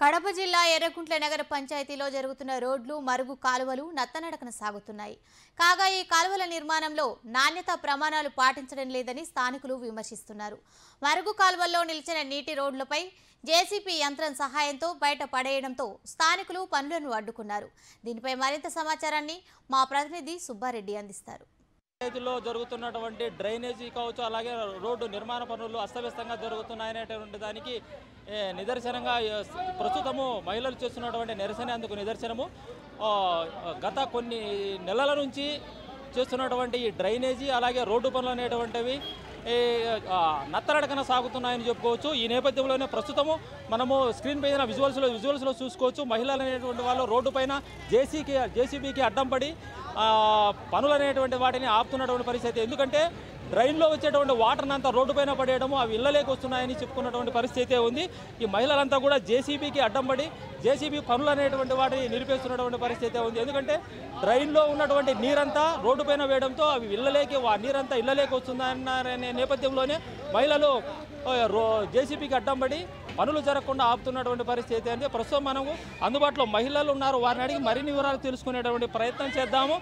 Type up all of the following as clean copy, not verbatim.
కడప జిల్లా ఎర్రగుంట్ల నగర పంచాయతీలో జరుగుతున్న రోడ్లు మరుగు కాలువలు నత్తనడకన సాగుతున్నాయి. కాగా ఈ కాలువల నిర్మాణంలో నాణ్యత ప్రమాణాలు పాటించడం లేదని స్థానికులు విమర్శిస్తున్నారు. మరుగు కాలువల్లో నిలిచిన నీటి రోడ్లపై జేసీబీ యంత్రం సహాయంతో బయట పడేయడంతో స్థానికులు పనులను అడ్డుకున్నారు. దీనిపై మరింత సమాచారాన్ని మా ప్రతినిధి సుబ్బారెడ్డి అందిస్తారు. పంచాయతీలో జరుగుతున్నటువంటి డ్రైనేజీ కావచ్చు, అలాగే రోడ్డు నిర్మాణ పనులు అస్తవ్యస్తంగా జరుగుతున్నాయనేటువంటి దానికి నిదర్శనంగా ప్రస్తుతము మహిళలు చేస్తున్నటువంటి నిరసన అందుకు నిదర్శనము. గత కొన్ని నెలల నుంచి చేస్తున్నటువంటి ఈ డ్రైనేజీ అలాగే రోడ్డు పనులు అనేటువంటివి నత్తనడకన సాగుతున్నాయని చెప్పుకోవచ్చు. ఈ నేపథ్యంలోనే ప్రస్తుతము మనము స్క్రీన్ పైన విజువల్స్లో చూసుకోవచ్చు. మహిళలు అనేటువంటి వాళ్ళు రోడ్డు పైన జేసీబీకి అడ్డం పడి పనులు అనేటువంటి వాటిని ఆపుతున్నటువంటి పరిస్థితి. ఎందుకంటే డ్రైన్లో వచ్చేటువంటి వాటర్ని అంతా రోడ్డు పైన పడేయడము, అవి ఇళ్ళలోకి వస్తున్నాయని చెప్పుకున్నటువంటి పరిస్థితి ఉంది. ఈ మహిళలంతా కూడా జేసీబీకి అడ్డం పడి జేసీబీ పనులు అనేటువంటి వాటిని నిలిపేస్తున్నటువంటి పరిస్థితి ఉంది. ఎందుకంటే డ్రైన్లో ఉన్నటువంటి నీరంతా రోడ్డు పైన వేయడంతో అవి ఇళ్ళలోకి నీరంతా ఇళ్ళలోకి వస్తుందనే నేపథ్యంలోనే మహిళలు జేసీబీకి అడ్డం పడి పనులు జరగకుండా ఆపుతున్నటువంటి పరిస్థితి. అంటే ప్రస్తుతం మనము అందుబాటులో మహిళలు ఉన్నారు, వారిని అడిగి మరిన్ని వివరాలు తెలుసుకునేటువంటి ప్రయత్నం చేద్దాము.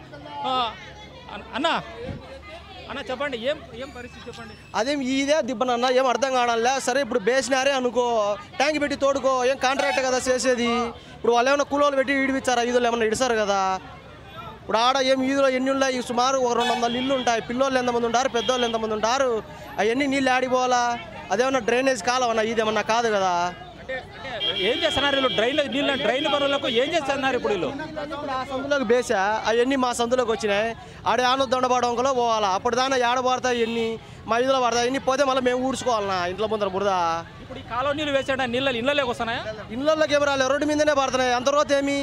అన్న చెప్పండి, ఏం పరిస్థితి చెప్పండి. అదేం ఇదే దిబ్బనన్నా ఏం అర్థం కావడంలే. సరే ఇప్పుడు బేసినారే అనుకో, ట్యాంక్ పెట్టి తోడుకో, ఏం కాంట్రాక్ట్ కదా చేసేది. ఇప్పుడు వాళ్ళు ఏమైనా కూలోలు పెట్టి ఈడిపించారా? ఈదులు ఏమన్నా ఇడిసారు కదా. ఇప్పుడు ఆడ ఏం ఈదులో ఎన్ని ఉన్నాయి? సుమారు 200 ఇల్లు ఉంటాయి. పిల్లోళ్ళు ఎంతమంది ఉంటారు, పెద్దోళ్ళు ఎంతమంది ఉంటారు? అవన్నీ నీళ్ళు ఆడిపోవాలా? అదేమన్నా డ్రైనేజ్ కాలవన్నా? ఇదేమన్నా కాదు కదా. ఏం చేస్తున్నారు వీళ్ళు? డ్రైన్ పనులకు ఏం చేస్తున్నారు ఇప్పుడు వీళ్ళు? ఇప్పుడు ఆ సందులోకి బేసా అవన్నీ మా సందులోకి వచ్చినాయి. ఆడే ఆను దొండబాడంలో పోవాలా. అప్పుడు దాకా ఏడ పడతాయి, ఎన్ని మా ఇదిలో పడతాయి, ఎన్ని పోతే మళ్ళీ మేము ఊడ్చుకోవాలన్నా ఇంట్లో ముందర బురద. ఇప్పుడు ఈ కాలువ నీళ్ళు వేసాడ ఇళ్ళలోకి వస్తున్నాయా? ఇళ్ళలోకి ఏమి రాలేదు, రోడ్డు మీదనే పడుతున్నాయి. అంత రోజు ఏమి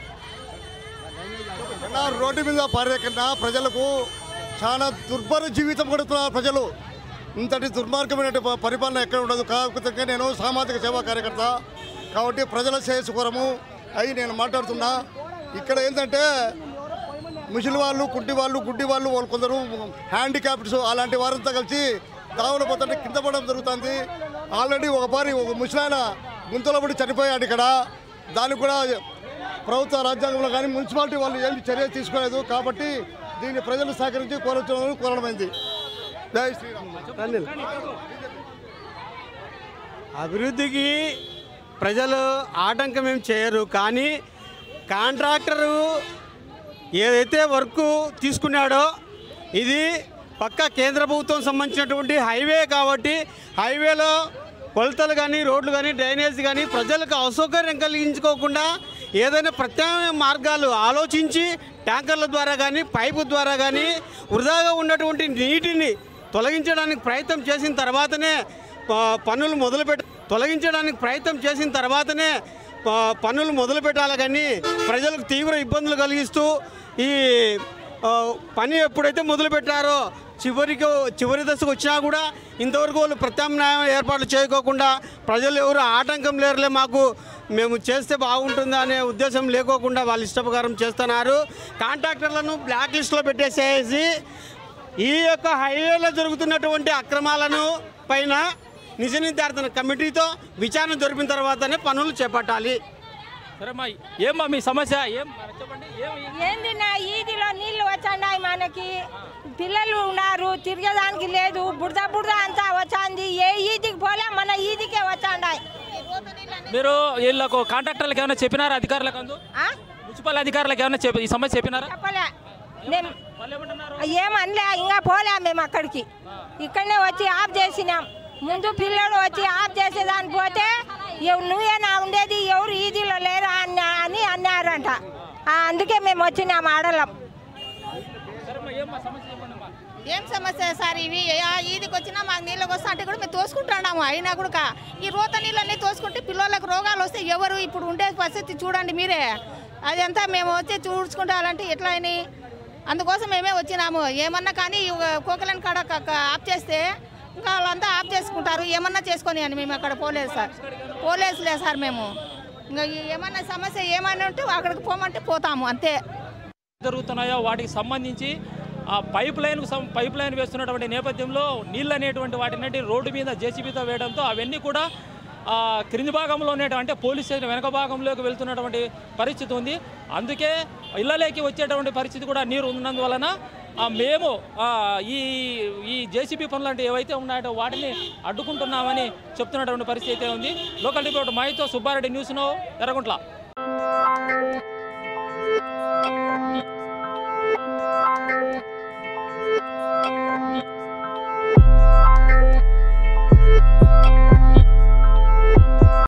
రోడ్డు మీద పర్యటన ప్రజలకు చాలా దుర్భర జీవితం గడుపుతున్నారు ప్రజలు. ఇంతటి దుర్మార్గమైన పరిపాలన ఎక్కడ ఉండదు. కాకపోతే నేను సామాజిక సేవా కార్యకర్త కాబట్టి ప్రజల శ్రేయస్సుకోరము అయి నేను మాట్లాడుతున్నా. ఇక్కడ ఏంటంటే ముసలి వాళ్ళు, కుంటి వాళ్ళు, గుడ్డి వాళ్ళు, కొందరు హ్యాండిక్యాప్డ్స్ అలాంటి వారంతా కలిసి దావులు పోతుంటే కింద పడడం జరుగుతుంది. ఆల్రెడీ ఒక ముసలాయన గుంతలో పడి చనిపోయాడు ఇక్కడ. దానికి కూడా ప్రభుత్వ రాజ్యాంగంలో కానీ మున్సిపాలిటీ వాళ్ళు ఏమి చర్య తీసుకోలేదు. కాబట్టి దీన్ని ప్రజలు సహకరించి కోరడమైంది. జై శ్రీరామ్. అభివృద్ధికి ప్రజలు ఆటంకం ఏం చేయరు, కానీ కాంట్రాక్టరు ఏదైతే వర్క్ తీసుకున్నాడో ఇది పక్కా కేంద్ర ప్రభుత్వం సంబంధించినటువంటి హైవే కాబట్టి హైవేలో కొలతలు కానీ, రోడ్లు కానీ, డ్రైనేజ్ కానీ ప్రజలకు అసౌకర్యం కలిగించుకోకుండా ఏదైనా ప్రత్యామ్నాయ మార్గాలు ఆలోచించి ట్యాంకర్ల ద్వారా కానీ, పైపు ద్వారా కానీ వృధాగా ఉన్నటువంటి నీటిని తొలగించడానికి ప్రయత్నం చేసిన తర్వాతనే పనులు మొదలు పెట్టాలి. కానీ ప్రజలకు తీవ్ర ఇబ్బందులు కలిగిస్తూ ఈ పని ఎప్పుడైతే మొదలుపెట్టారో చివరి దశకు వచ్చినా కూడా ఇంతవరకు వాళ్ళు ప్రత్యామ్నాయ ఏర్పాట్లు చేయకోకుండా ప్రజలు ఎవరు ఆటంకం లేరులే, మేము చేస్తే బాగుంటుంది అనే ఉద్దేశం లేకోకుండా వాళ్ళ ఇష్టప్రకారం చేస్తున్నారు. కాంట్రాక్టర్లను బ్లాక్ లిస్ట్లో పెట్టేసేసి ఈ యొక్క హైవేలో జరుగుతున్నటువంటి అక్రమాలను పైన నిజ నిర్ధారణ కమిటీతో విచారణ జరిపిన తర్వాతనే పనులు చేపట్టాలి. సరేమ్మా, ఏమ్మా మీ సమస్య ఏంది? నా ఈదిలో నీళ్లు వచ్చాయి, మనకి పిల్లలు ఉన్నారు, తిరిగేదానికి లేదు, బురద అంతా వచ్చింది. ఏ ఈదికి పోలే, మన ఈదికే వచ్చాయి. మీరు వీళ్ళకు కాంట్రాక్టర్లకు ఏమైనా చెప్పినారా? అధికారులకు, మున్సిపల్ అధికారులకు ఏమైనా ఈ సమస్య చెప్పినారా? చెప్పలే, మేము ఏమనలే, ఇంకా పోలే. మేము అక్కడికి ఇక్కడనే వచ్చి ఆఫ్ చేసినాం. ముందు పిల్లలు వచ్చి ఆఫ్ చేసేదానికి పోతే నువ్వేనా ఉండేది, ఎవరు ఈదిలో లేరా అని అన్నారంట. అందుకే మేము వచ్చినాం ఆడలం. ఏం సమస్య సార్? ఇవి ఈదికి వచ్చినా మాకు నీళ్ళకి వస్తా అంటే కూడా మేము తోసుకుంటున్నాము. అయినా కూడా ఈ రోత నీళ్ళన్నీ తోసుకుంటే పిల్లలకు రోగాలు వస్తే ఎవరు ఇప్పుడు ఉండే పరిస్థితి చూడండి మీరే. అదంతా మేము వచ్చి చూడ్చుకుంటామంటే ఎట్లా అని అందుకోసం మేమే వచ్చినాము. ఏమన్నా కానీ కోకలని కాడ ఆఫ్ చేస్తే ఇంకా వాళ్ళంతా ఆఫ్ చేసుకుంటారు. ఏమన్నా చేసుకొని అని మేము అక్కడ పోలేదు సార్, పోలేసులే సార్. మేము ఇంకా ఏమన్నా సమస్య ఏమైనా ఉంటే అక్కడికి పోమంటే పోతాము, అంతే. జరుగుతున్నాయో వాటికి సంబంధించి ఆ పైప్ లైన్ వేస్తున్నటువంటి నేపథ్యంలో నీళ్ళు అనేటువంటి వాటిని రోడ్డు మీద జేసీబీతో వేయడంతో అవన్నీ కూడా క్రింది భాగంలో అంటే పోలీస్ స్టేషన్ వెనక భాగంలోకి వెళ్తున్నటువంటి పరిస్థితి ఉంది. అందుకే ఇళ్లలోకి వచ్చేటువంటి పరిస్థితి కూడా నీరు ఉన్నందువలన మేము ఈ జేసీబీ పనులు అంటే ఏవైతే ఉన్నాయో వాటిని అడ్డుకుంటున్నామని చెప్తున్నటువంటి పరిస్థితి అయితే ఉంది. లోకల్ రిపోర్ట్ మైతో సుబ్బారెడ్డి, న్యూస్ నౌ, ఎర్రగుంట్ల.